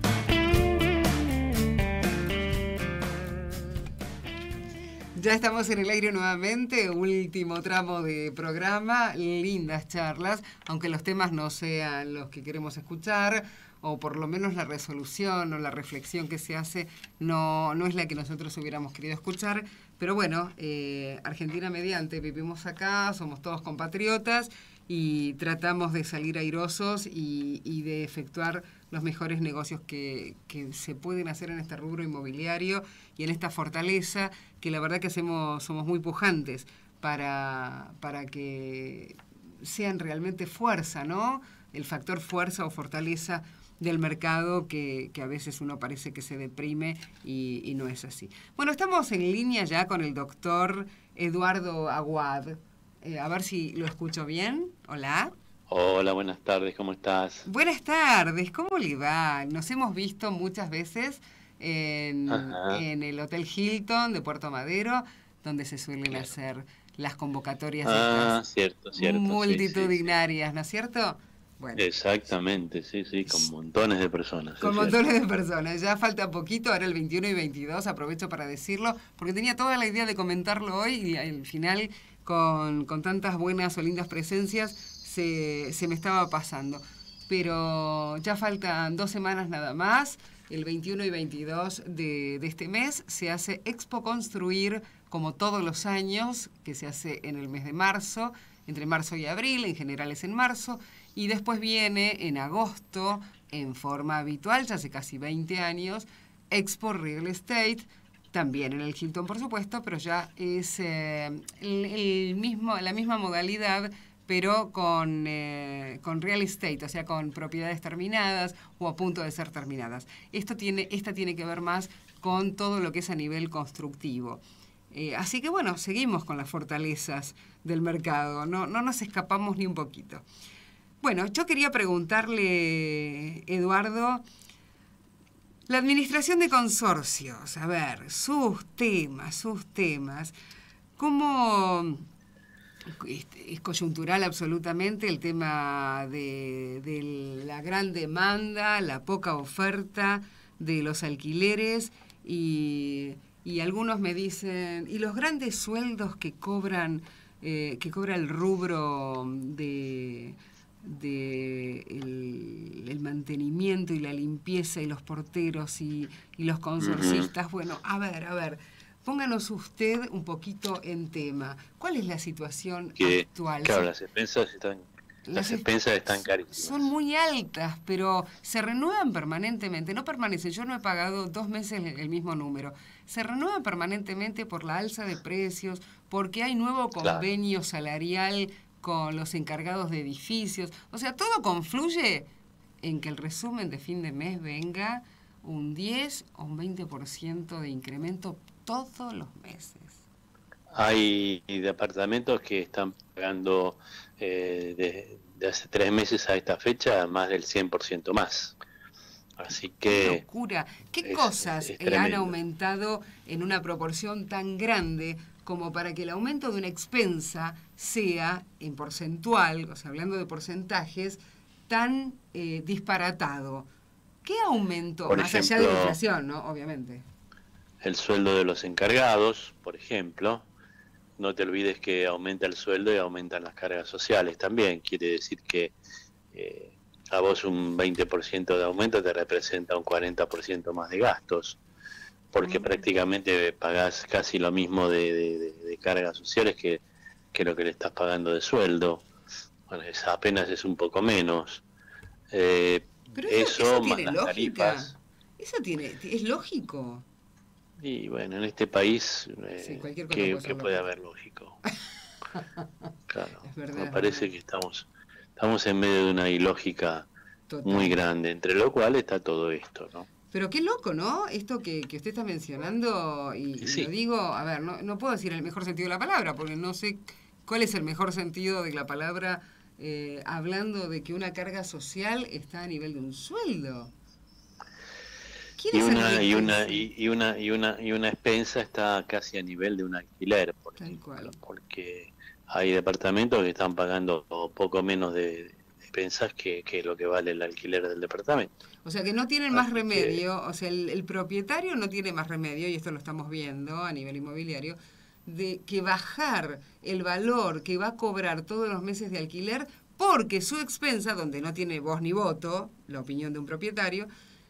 Ya estamos en el aire nuevamente, último tramo de programa, lindas charlas, aunque los temas no sean los que queremos escuchar, o por lo menos la resolución o la reflexión que se hace no es la que nosotros hubiéramos querido escuchar, pero bueno, Argentina mediante, vivimos acá, somos todos compatriotas y tratamos de salir airosos y de efectuar los mejores negocios que se pueden hacer en este rubro inmobiliario y en esta fortaleza que la verdad que somos muy pujantes para que sean realmente fuerza, ¿no? El factor fuerza o fortaleza del mercado que a veces uno parece que se deprime y no es así. Bueno, estamos en línea ya con el doctor Eduardo Aguad. A ver si lo escucho bien. Hola. Hola, buenas tardes, ¿cómo estás? Buenas tardes, ¿cómo le va? Nos hemos visto muchas veces en el Hotel Hilton de Puerto Madero, donde se suelen hacer las convocatorias cierto, multitudinarias, ¿no es cierto? Bueno. Exactamente, sí, con montones de personas. Con montones de personas. Ya falta poquito, ahora el 21 y 22, aprovecho para decirlo, porque tenía toda la idea de comentarlo hoy y al final, con tantas buenas o lindas presencias, se me estaba pasando. Pero ya faltan 2 semanas nada más, el 21 y 22 de este mes, se hace Expo Construir, como todos los años, que se hace en el mes de marzo, entre marzo y abril, en general es en marzo, y después viene en agosto, en forma habitual, ya hace casi 20 años, Expo Real Estate, también en el Hilton, por supuesto, pero ya es la misma modalidad, pero con real estate, o sea, con propiedades terminadas o a punto de ser terminadas. Esta tiene que ver más con todo lo que es a nivel constructivo. Así que bueno, seguimos con las fortalezas del mercado, no nos escapamos ni un poquito. Bueno, yo quería preguntarle, Eduardo, la administración de consorcios, a ver, sus temas, ¿cómo es coyuntural absolutamente el tema de la gran demanda, la poca oferta de los alquileres y algunos me dicen, ¿y los grandes sueldos que cobra el rubro el mantenimiento y la limpieza y los porteros y los consorcistas? Uh-huh. Bueno, a ver, pónganos usted un poquito en tema. ¿Cuál es la situación actual? Claro, las expensas están Las expensas están carísimas. Son muy altas, pero se renuevan permanentemente, no permanecen. Yo no he pagado 2 meses el mismo número. Se renuevan permanentemente por la alza de precios, porque hay nuevo convenio salarial con los encargados de edificios. O sea, todo confluye en que el resumen de fin de mes venga un 10 o un 20% de incremento todos los meses. Hay departamentos que están pagando de hace 3 meses a esta fecha más del 100% más. Así que... ¡Qué locura! ¿Qué cosas han aumentado en una proporción tan grande como para que el aumento de una expensa sea en porcentual, o sea, hablando de porcentajes, tan disparatado? ¿Qué aumento? Más allá de la inflación, ¿no? Obviamente. El sueldo de los encargados, por ejemplo. No te olvides que aumenta el sueldo y aumentan las cargas sociales también. Quiere decir que a vos un 20% de aumento te representa un 40% más de gastos, porque prácticamente pagás casi lo mismo de cargas sociales que lo que le estás pagando de sueldo. Bueno, apenas es un poco menos. Pero eso más tiene las lógica. tarifas. Es lógico. Y bueno, en este país, ¿qué puede haber lógico? Claro, es verdad, me parece que estamos en medio de una ilógica muy grande, entre lo cual está todo esto, ¿no? Pero qué loco, ¿no? Esto que usted está mencionando, y lo digo, a ver, no puedo decir el mejor sentido de la palabra, porque no sé cuál es el mejor sentido de la palabra, hablando de que una carga social está a nivel de un sueldo. Y una expensa está casi a nivel de un alquiler, por ejemplo, porque hay departamentos que están pagando poco menos de expensas que lo que vale el alquiler del departamento. O sea que no tienen más remedio, o sea, el propietario no tiene más remedio, y esto lo estamos viendo a nivel inmobiliario, de que bajar el valor que va a cobrar todos los meses de alquiler, porque su expensa, donde no tiene voz ni voto, la opinión de un propietario,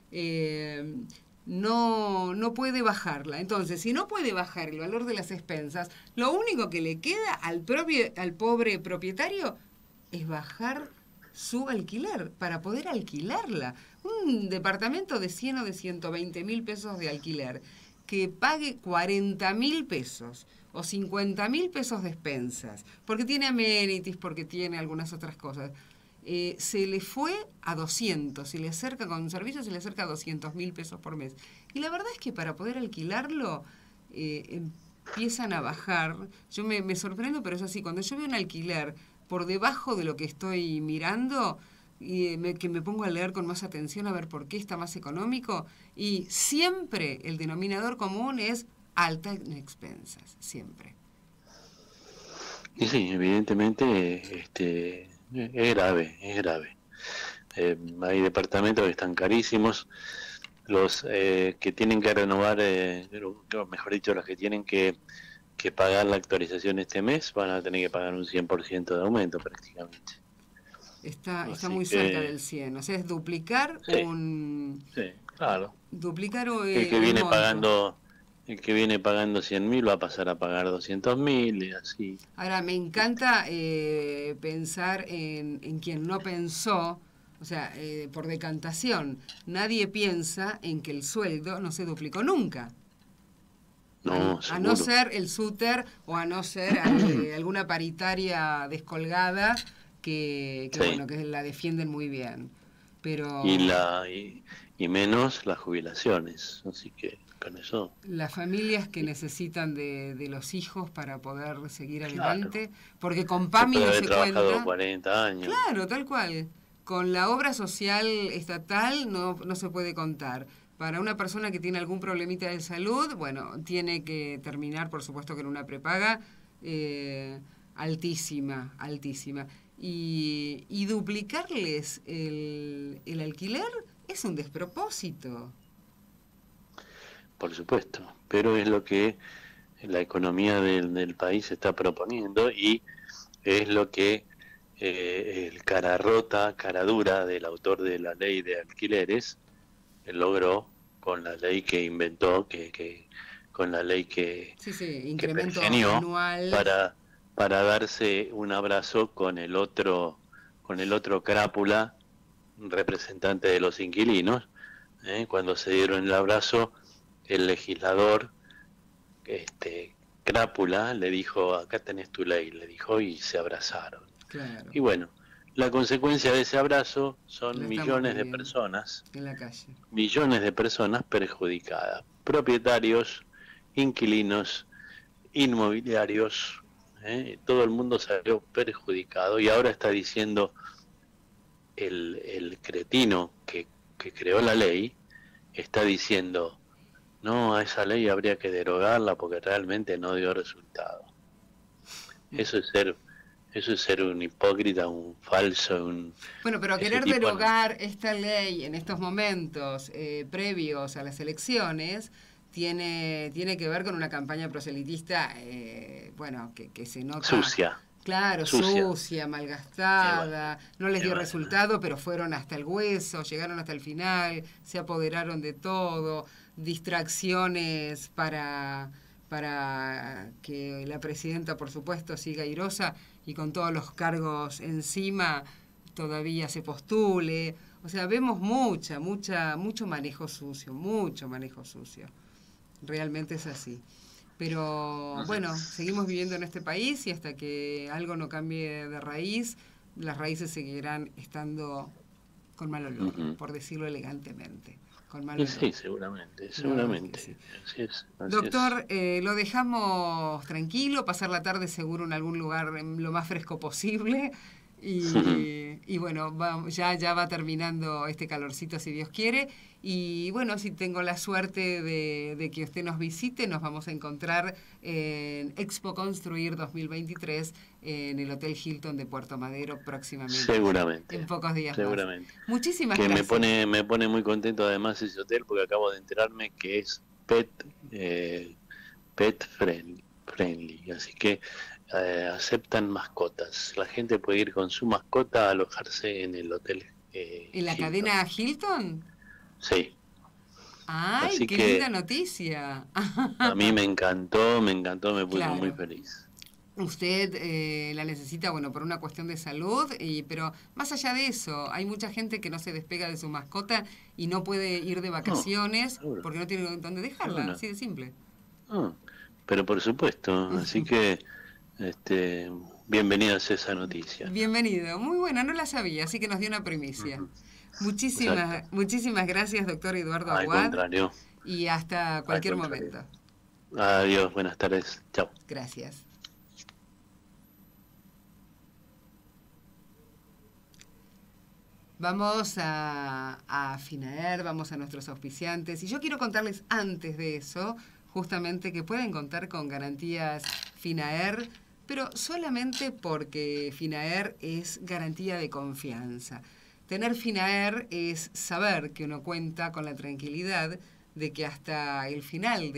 no puede bajarla. Entonces, si no puede bajar el valor de las expensas, lo único que le queda al pobre propietario es bajar su alquiler para poder alquilarla. Un departamento de 100 o de 120 mil pesos de alquiler que pague 40 mil pesos o 50 mil pesos de expensas, porque tiene amenities, porque tiene algunas otras cosas, se le fue a 200, se le acerca con un servicio, se le acerca a 200 mil pesos por mes. Y la verdad es que para poder alquilarlo empiezan a bajar. Yo me sorprendo, pero es así, cuando yo veo un alquiler por debajo de lo que estoy mirando, que me pongo a leer con más atención a ver por qué está más económico, y siempre el denominador común es alta en expensas, siempre. Y sí, evidentemente es grave. Hay departamentos que están carísimos, los que tienen que renovar, mejor dicho, los que tienen que pagar la actualización este mes van a tener que pagar un 100% de aumento prácticamente. Está muy cerca del 100, o sea, es duplicar Sí, claro. Duplicar el que viene pagando 100.000 va a pasar a pagar 200.000 y así. Ahora, me encanta pensar en quien no pensó, o sea, por decantación. Nadie piensa en que el sueldo no se duplicó nunca. No, a no ser el SUTER o a no ser alguna paritaria descolgada que la defienden muy bien. Pero y menos las jubilaciones, así que con eso. Las familias que necesitan de los hijos para poder seguir adelante, porque con PAMI no se cuenta. 40 años. Claro, tal cual. Con la obra social estatal no se puede contar. Para una persona que tiene algún problemita de salud, bueno, tiene que terminar, por supuesto, con una prepaga altísima. Y duplicarles el alquiler es un despropósito. Por supuesto, pero es lo que la economía del país está proponiendo y es lo que el cara dura del autor de la ley de alquileres logró con la ley que inventó, con la ley que incremento pergenió anual para darse un abrazo con el otro con el otro crápula, representante de los inquilinos. Cuando se dieron el abrazo, el legislador crápula le dijo, acá tenés tu ley, le dijo, y se abrazaron. Claro. Y bueno, la consecuencia de ese abrazo son millones de personas en la calle. Millones de personas perjudicadas, propietarios, inquilinos, inmobiliarios, todo el mundo salió perjudicado, y ahora está diciendo el cretino que creó la ley, está diciendo, no, a esa ley habría que derogarla porque realmente no dio resultado. Eso es ser un hipócrita, un falso, Bueno, pero querer derogar esta ley en estos momentos previos a las elecciones tiene que ver con una campaña proselitista, que se nota... Sucia. Claro, sucia, malgastada, no les dio resultado, pero fueron hasta el hueso, llegaron hasta el final, se apoderaron de todo, distracciones para que la presidenta, por supuesto, siga airosa y con todos los cargos encima todavía se postule. O sea, vemos mucho manejo sucio, Realmente es así. Pero bueno, seguimos viviendo en este país y hasta que algo no cambie de raíz, las raíces seguirán estando con mal olor, por decirlo elegantemente. Con mal olor. Sí, seguramente. Sí. Así es. Doctor, lo dejamos tranquilo, pasar la tarde seguro en algún lugar lo más fresco posible. Y bueno, ya va terminando este calorcito, si Dios quiere. Y bueno, si tengo la suerte de que usted nos visite, nos vamos a encontrar en Expo Construir 2023 en el Hotel Hilton de Puerto Madero próximamente. Seguramente. En pocos días seguramente. Más. Muchísimas gracias. Me pone muy contento además ese hotel, porque acabo de enterarme que es pet friendly. Así que aceptan mascotas. La gente puede ir con su mascota a alojarse en el hotel. ¿En la Hilton. cadena Hilton? Sí. ¡Ay, así qué linda noticia! A mí me encantó, me puso muy feliz. Usted la necesita, por una cuestión de salud, pero más allá de eso, hay mucha gente que no se despega de su mascota y no puede ir de vacaciones porque no tiene dónde dejarla, así de simple. Pero por supuesto, así que bienvenidas a esa noticia. Bienvenido, muy buena, no la sabía, así que nos dio una primicia. Muchísimas gracias, doctor Eduardo Aguad. Al contrario. Y hasta cualquier momento. Adiós, buenas tardes. Chao. Gracias. Vamos a Finaer, vamos a nuestros auspiciantes. Y yo quiero contarles antes de eso, justamente, que pueden contar con garantías Finaer, pero solamente porque Finaer es garantía de confianza. Tener Finaer es saber que uno cuenta con la tranquilidad de que hasta el final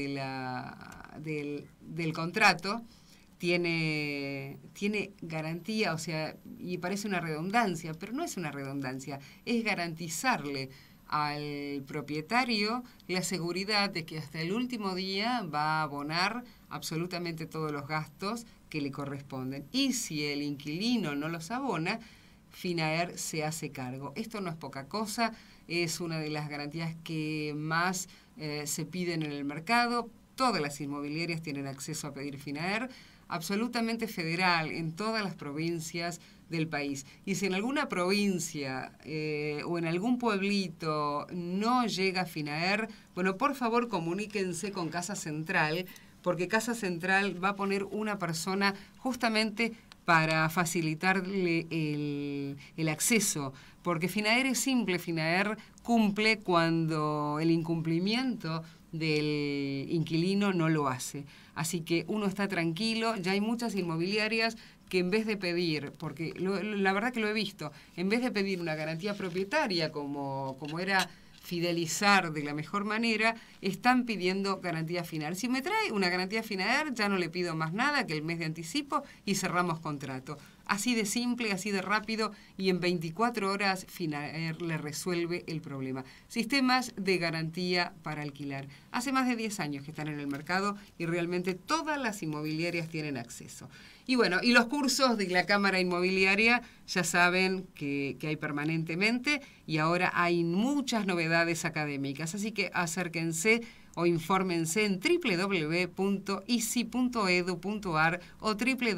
del contrato tiene garantía, o sea, y parece una redundancia, pero no es una redundancia, es garantizarle al propietario la seguridad de que hasta el último día va a abonar absolutamente todos los gastos que le corresponden. Y si el inquilino no los abona, Finaer se hace cargo. Esto no es poca cosa, es una de las garantías que más se piden en el mercado. Todas las inmobiliarias tienen acceso a pedir Finaer, absolutamente federal en todas las provincias del país. Y si en alguna provincia o en algún pueblito no llega Finaer, por favor comuníquense con Casa Central, porque Casa Central va a poner una persona justamente para facilitarle el acceso, porque Finaer es simple, Finaer cumple cuando el incumplimiento del inquilino no lo hace. Así que uno está tranquilo, ya hay muchas inmobiliarias que en vez de pedir, porque la verdad que lo he visto, en vez de pedir una garantía propietaria como era fidelizar de la mejor manera, están pidiendo garantía Finaer. Si me trae una garantía Finaer, ya no le pido más nada que el mes de anticipo y cerramos contrato. Así de simple, así de rápido, y en 24 horas Finaer le resuelve el problema. Sistemas de garantía para alquilar. Hace más de 10 años que están en el mercado y realmente todas las inmobiliarias tienen acceso. Y bueno, y los cursos de la Cámara Inmobiliaria ya saben que hay permanentemente, y ahora hay muchas novedades académicas, así que acérquense o infórmense en www.isi.edu.ar o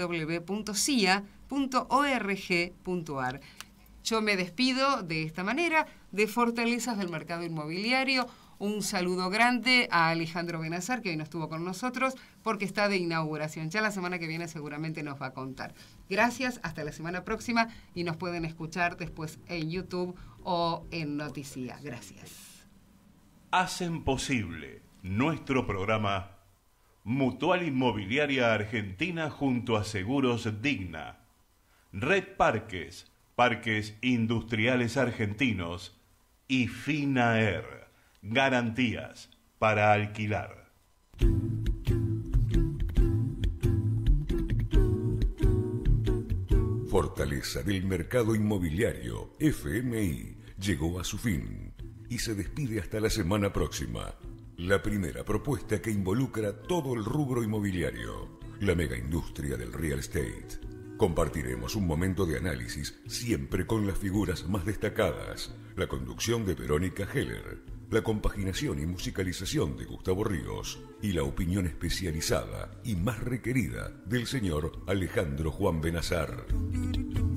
www.cia.org.ar. Yo me despido de esta manera de Fortalezas del Mercado Inmobiliario. Un saludo grande a Alejandro Benazar, que hoy no estuvo con nosotros porque está de inauguración. Ya la semana que viene seguramente nos va a contar. Gracias, hasta la semana próxima, y nos pueden escuchar después en YouTube o en Noticia. Gracias. Hacen posible nuestro programa Mutual Inmobiliaria Argentina junto a Seguros Digna, Red Parques, Parques Industriales Argentinos y Finaer. Garantías para alquilar. Fortaleza del Mercado Inmobiliario, FMI, llegó a su fin y se despide hasta la semana próxima. La primera propuesta que involucra todo el rubro inmobiliario, la megaindustria del real estate. Compartiremos un momento de análisis, siempre con las figuras más destacadas. La conducción de Verónica Heller, la compaginación y musicalización de Gustavo Ríos y la opinión especializada y más requerida del señor Alejandro Juan Benazar.